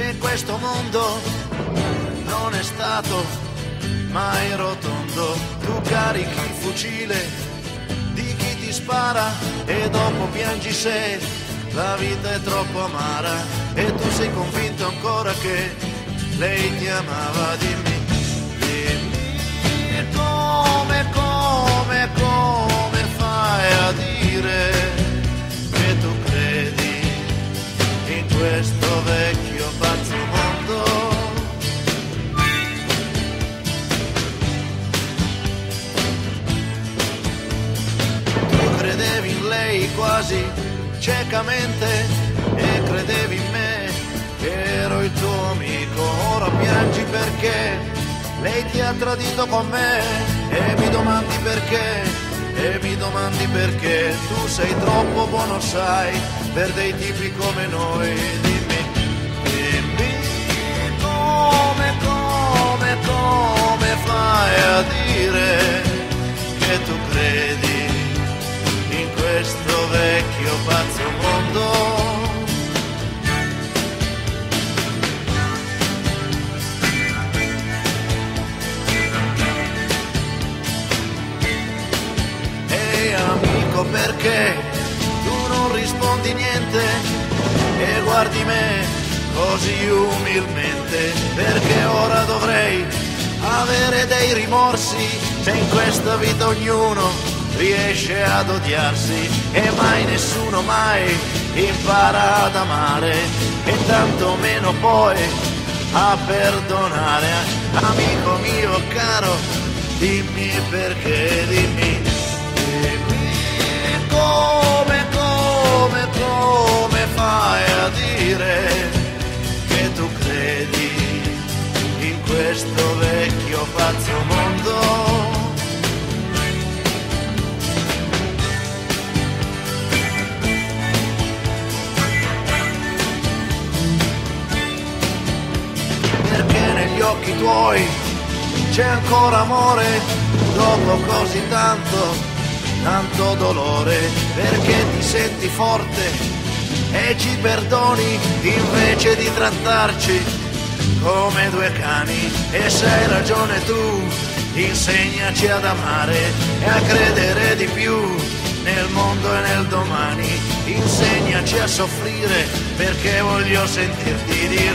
che questo mondo non è stato mai rotondo. Tu carichi il fucile di chi ti spara e dopo piangi se la vita è troppo amara, e tu sei convinto ancora che lei ti amava. Dimmi, dimmi come fai a dire che tu credi in questo vecchio pazzo mondo? Tu credevi in lei quasi ciecamente e credevi in me che ero il tuo amico. Ora piangi perché lei ti ha tradito con me e mi domandi perché. E mi domandi perché tu sei troppo buono, sai, per dei tipi come noi. Dimmi, dimmi come fai a dire che tu credi in questo vecchio pazzo mondo? Amico, perché tu non rispondi niente e guardi me così umilmente? Perché ora dovrei avere dei rimorsi se in questa vita ognuno riesce ad odiarsi e mai nessuno mai impara ad amare e tanto meno poi a perdonare. Amico mio caro, dimmi perché, dimmi come fai a dire che tu credi in questo vecchio pazzo mondo? Perché negli occhi tuoi c'è ancora amore dopo così tanto dolore, perché ti senti forte e ci perdoni invece di trattarci come due cani. E se hai ragione tu, insegnaci ad amare e a credere di più nel mondo e nel domani. Insegnaci a soffrire perché voglio sentirti dire